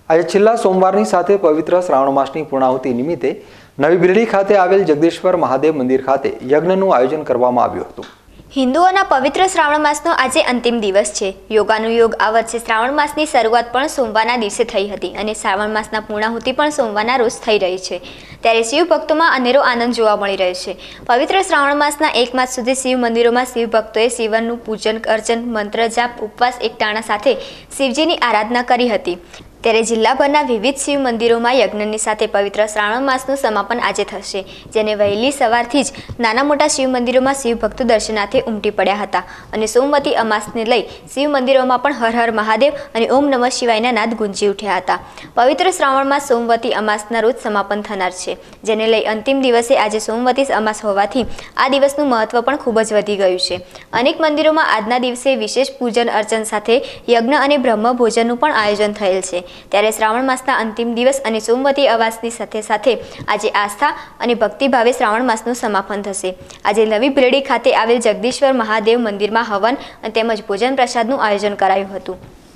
આજે છેલ્લા સોમવારની સાથે પવિત્ર શ્રાવણ માસની પૂર્ણાહુતિ નિમિત્તે નવી બિરડી ખાતે આવેલ જગદીશ્વર મહાદેવ મંદિર ખાતે યજ્ઞનું આયોજન કરવામાં આવ્યું હતું। હિન્દુઓના પવિત્ર શ્રાવણ માસનો આજે અંતિમ દિવસ છે। યોગાનુયોગ આ વર્ષે શ્રાવણ માસની શરૂઆત પણ સોમવારના દિવસે થઈ હતી અને શ્રાવણ માસના પૂર્ણાહુતિ પણ સોમવારના રોજ થઈ રહી છે। ત્યારે શિવ ભક્તોમાં અનેરો આનંદ જોવા મળી રહ્યો છે। પવિત્ર શ્રાવણ માસના એક માસ સુધી શિવ મંદિરોમાં શિવ ભક્તોએ શિવનું પૂજન અર્ચન મંત્ર જાપ ઉપવાસ એકટાણા સાથે શિવજીની આરાધના કરી હતી। ત્યારે જિલ્લાભરના વિવિધ શિવ મંદિરોમાં યજ્ઞની સાથે પવિત્ર શ્રાવણ માસનું સમાપન આજે થશે, જેને વહેલી સવારથી જ નાના મોટા શિવ મંદિરોમાં શિવ ભક્તો દર્શનાર્થે ઉમટી પડ્યા હતા અને સોમવતી અમાસને લઈ શિવ મંદિરોમાં પણ હર હર મહાદેવ અને ઓમ નમઃ શિવાયના નાદ ગુંજી ઉઠ્યા હતા। પવિત્ર શ્રાવણ માસ સોમવતી અમાસના રોજ સમાપન થનાર છે, જેને લઈ અંતિમ દિવસે આજે સોમવતી અમાસ હોવાથી આ દિવસનું મહત્વ પણ ખૂબ જ વધી ગયું છે। અનેક મંદિરોમાં આજના દિવસે વિશેષ પૂજન અર્ચન સાથે યજ્ઞ અને બ્રહ્મ ભોજનનું પણ આયોજન થયેલ છે। ત્યારે શ્રાવણ માસના અંતિમ દિવસ અને સોમવતી અમાસની સાથે સાથે આજે આસ્થા અને ભક્તિભાવે શ્રાવણ માસનું સમાપન થશે। આજે નવી બિરડી ખાતે આવેલ જગદીશ્વર મહાદેવ મંદિરમાં હવન તેમજ ભોજન પ્રસાદનું આયોજન કરાયું હતું।